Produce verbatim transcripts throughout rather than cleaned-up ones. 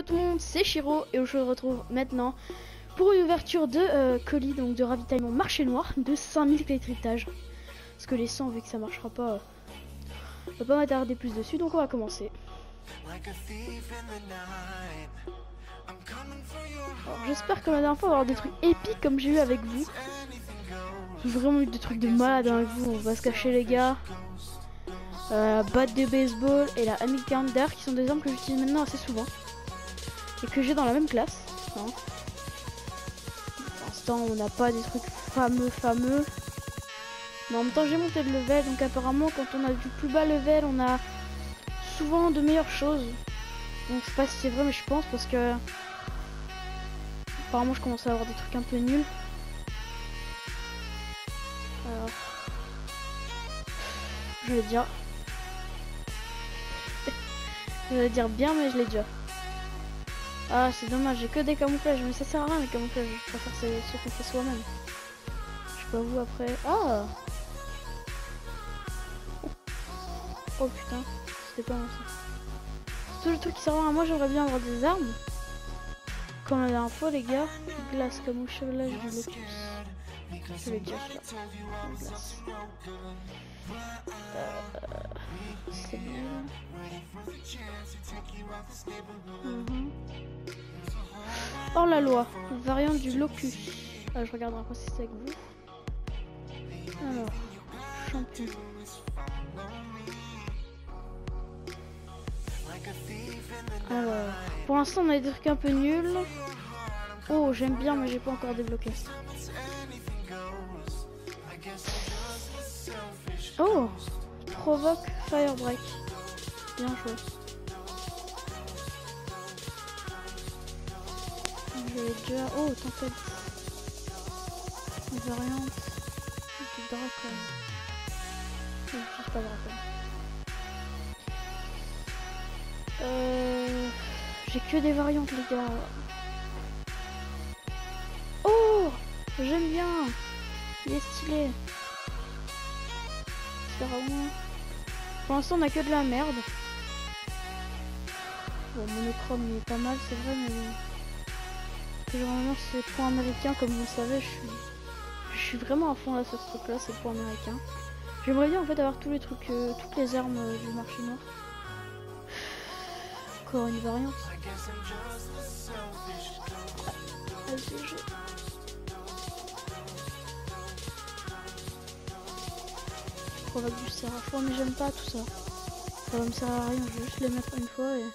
Hello tout le monde, c'est Shiro et je vous retrouve maintenant pour une ouverture de euh, colis, donc de ravitaillement marché noir de cinq mille clés de cryptage. Parce que les cent, vu que ça marchera pas, euh, on va pas m'attarder plus dessus, donc on va commencer. J'espère que la dernière fois on va avoir des trucs épiques comme j'ai eu avec vous. J'ai vraiment eu des trucs de malade avec vous, on va se cacher les gars. Euh, la batte de baseball et la Amic quarante qui sont des armes que j'utilise maintenant assez souvent. Et que j'ai dans la même classe. Hein. Pour l'instant on n'a pas des trucs fameux fameux. Mais en même temps j'ai monté de level, donc apparemment quand on a du plus bas level on a souvent de meilleures choses. Donc je sais pas si c'est vrai mais je pense parce que apparemment je commence à avoir des trucs un peu nuls. Alors je vais dire. Je vais dire bien mais je l'ai déjà. Ah c'est dommage, j'ai que des camouflages, mais ça sert à rien les camouflages, je préfère ceux qu'on fait soi-même. Je sais pas vous après. Ah oh putain, c'était pas moi ça. C'est tout le truc qui sert à moi, j'aimerais bien avoir des armes. Comme la dernière fois les gars, glace camouflage du locus. Je vais dire ça. Glace. Euh, c'est bien. Mm-hmm. Hors la loi, variante du locus. Ah, je regarderai quoi si c'est avec vous. Alors, champion. Alors, pour l'instant on a des trucs un peu nuls. Oh, j'aime bien mais j'ai pas encore débloqué. Oh, provoque fire break. Bien joué. Je vais déjà. Oh, tempête. Variante du dracon. Je n'utilise pas dracon. Euh. J'ai que des variantes, les gars. Oh, j'aime bien. Il est stylé. C'est vraiment. Pour l'instant, on a que de la merde. Bon, monochrome il est pas mal, c'est vrai, mais généralement c'est point américain, comme vous le savez, je suis, je suis vraiment à fond là sur ce truc là, c'est point américain. J'aimerais bien en fait avoir tous les trucs, euh, toutes les armes euh, du marché noir. Encore une variante. A S G. Provoque du Séraphin, mais j'aime pas tout ça. Ça va me servir à rien, je vais juste les mettre une fois et...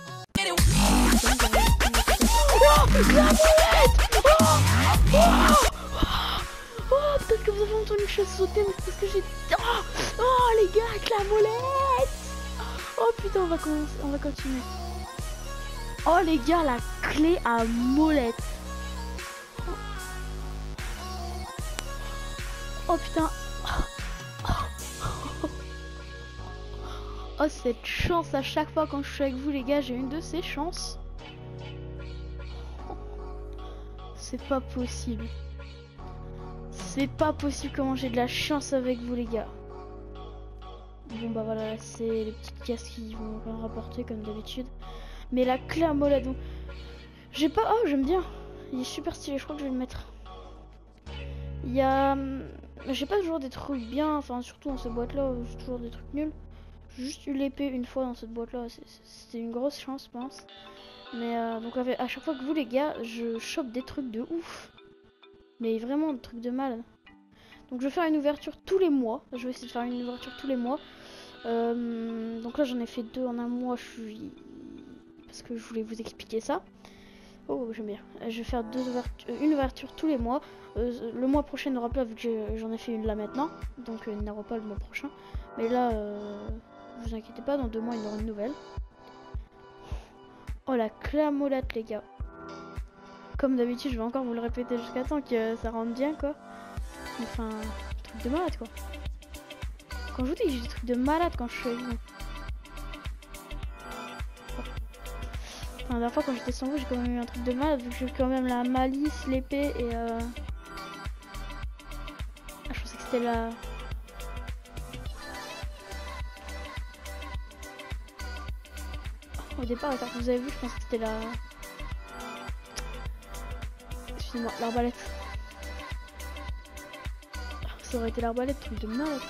Oh, la molette! Oh, oh, oh, oh, peut-être que vous avez entendu une chaise sauter, mais c'est parce que j'ai... Oh, oh, les gars, avec la molette! Oh putain, on va commencer, on va continuer. Oh les gars, la clé à molette. Oh putain. Oh cette chance à chaque fois quand je suis avec vous les gars, j'ai une de ces chances. C'est pas possible. C'est pas possible comment j'ai de la chance avec vous les gars. Bon bah voilà, c'est les petites caisses qui vont rien rapporter comme d'habitude. Mais la clé à molette, donc... J'ai pas... Oh j'aime bien. Il est super stylé, je crois que je vais le mettre. Il y a... J'ai pas toujours des trucs bien, enfin surtout dans cette boîte là, j'ai toujours des trucs nuls. J'ai juste eu l'épée une fois dans cette boîte là, c'était une grosse chance je pense. Mais euh, donc à chaque fois que vous les gars, je chope des trucs de ouf. Mais vraiment des trucs de mal. Donc je vais faire une ouverture tous les mois. Je vais essayer de faire une ouverture tous les mois. Euh, donc là j'en ai fait deux en un mois, je suis... Parce que je voulais vous expliquer ça. Oh j'aime bien. Je vais faire deux ouvertures, une ouverture tous les mois. Euh, le mois prochain n'aura pas vu que j'en ai fait une là maintenant. Donc euh, il n'y aura pas le mois prochain. Mais là, euh, vous inquiétez pas, dans deux mois il y aura une nouvelle. Oh la clé à molette les gars. Comme d'habitude je vais encore vous le répéter jusqu'à temps que ça rentre bien quoi. Enfin, truc de malade quoi. Quand je vous dis que j'ai des trucs de malade quand je suis avec vous. Enfin, la dernière fois quand j'étais sans vous j'ai quand même eu un truc de malade vu que j'ai quand même la malice, l'épée et euh... Ah, je pensais que c'était la... Oh départ, la carte que vous avez vue, je pense que c'était la... Excusez-moi, l'arbalète. Ça aurait été l'arbalète, truc de malade.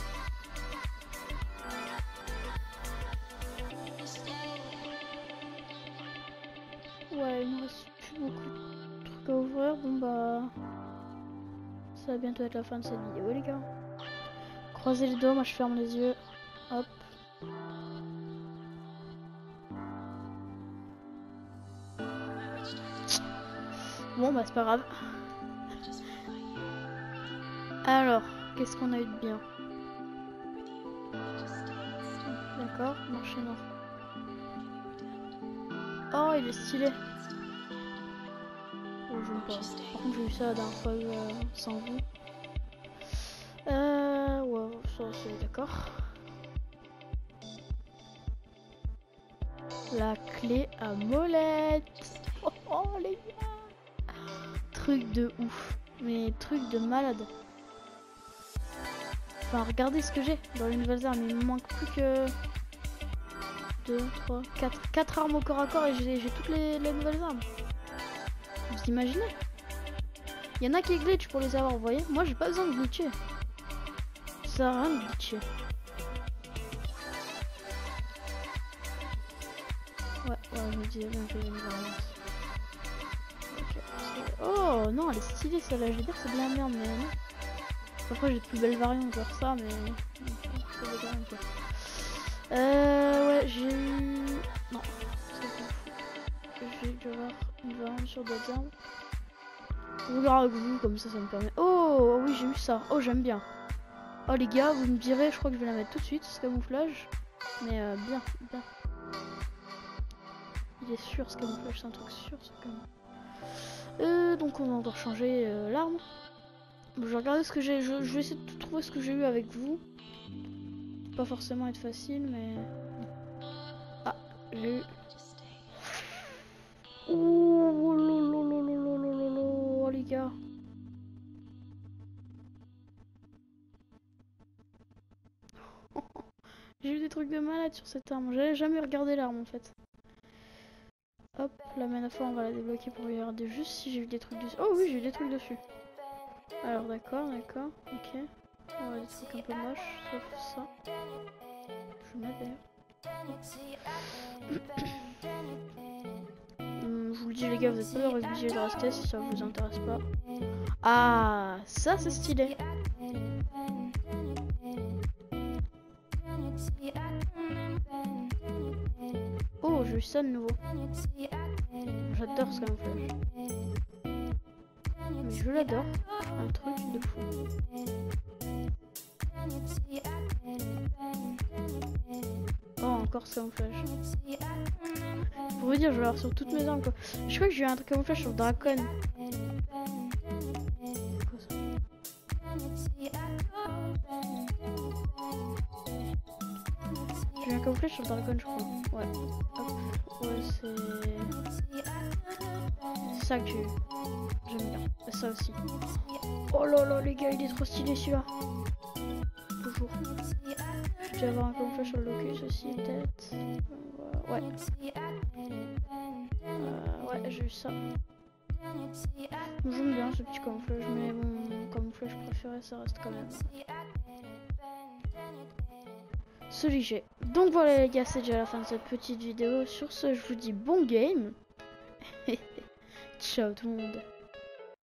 Ouais, il me reste plus beaucoup de trucs à ouvrir. Bon bah... Ça va bientôt être la fin de cette vidéo les gars. Croisez les doigts, moi je ferme les yeux. Hop. Bon bah c'est pas grave. Alors, qu'est-ce qu'on a eu de bien? D'accord, marché non. Oh, il est stylé. Oh, je pas. Par contre, j'ai eu ça la dernière fois euh, sans vous. Euh, ouais, ça c'est d'accord. La clé à molette. Oh, oh les gars. Truc de ouf. Mais truc de malade. Enfin, regardez ce que j'ai dans les nouvelles armes. Il me manque plus que deux, trois, quatre, quatre armes au corps à corps et j'ai toutes les, les nouvelles armes. Vous imaginez? Il y en a qui glitch pour les avoir, vous voyez? Moi, j'ai pas besoin de glitcher. Ça sert à rien de glitcher. Ouais, ouais, je me disais bien que j'ai une variante. Okay. Oh non, elle est stylée celle-là. Je vais dire que c'est de la merde, mais non. Après, j'ai de plus belles variantes, genre ça, mais. C'est de rien, quoi. Euh, ouais, j'ai eu. Non, c'est bon. J'ai dû avoir une variante sur d'autres armes. Je regarde avec vous, comme ça, ça me permet. Oh, oui, j'ai eu ça. Oh, j'aime bien. Oh, les gars, vous me direz, je crois que je vais la mettre tout de suite, ce camouflage. Mais euh, bien, bien. Il est sûr, ce camouflage, c'est un truc sûr, ce camouflage. Euh, donc, on va encore changer euh, l'arme. Bon, je vais regarder ce que j'ai. Je, je vais essayer de trouver ce que j'ai eu avec vous. Pas forcément être facile, mais. Ah, j'ai eu. Oh, lolololololololo, les gars. J'ai eu des trucs de malade sur cette arme. J'avais jamais regardé l'arme en fait. Hop, la métaphore on va la débloquer pour regarder juste si j'ai eu des trucs dessus. Oh oui, j'ai eu des trucs dessus. Alors d'accord, d'accord, ok. On va des trucs un peu moches, sauf ça. Je vais mettre d'ailleurs. hum, je vous le dis les gars, vous êtes pas obligés de rester si ça vous intéresse pas. Ah, ça c'est stylé. Oh, j'ai eu ça de nouveau. J'adore ce camouflage. Mais je l'adore. Un truc de fou. Oh, encore ce camouflage. Pour vous dire, je vais l'avoir sur toutes mes armes quoi. Je crois que j'ai eu un camouflage sur le Dracon. J'ai eu un camouflage sur le Dracon, je crois. Ouais. Hop. Ouais, c'est. C'est ça que j'ai eu. J'aime bien. Et ça aussi. Oh là là, les gars, il est trop stylé celui-là. Bonjour. Je vais avoir un camouflage sur le locus aussi, peut-être. Euh, ouais. Euh, ouais, j'ai eu ça. J'aime bien ce petit camouflage, mais mon camouflage préféré, ça reste quand même celui que j'ai. Donc voilà les gars, c'est déjà la fin de cette petite vidéo. Sur ce, je vous dis bon game. Ciao tout le monde.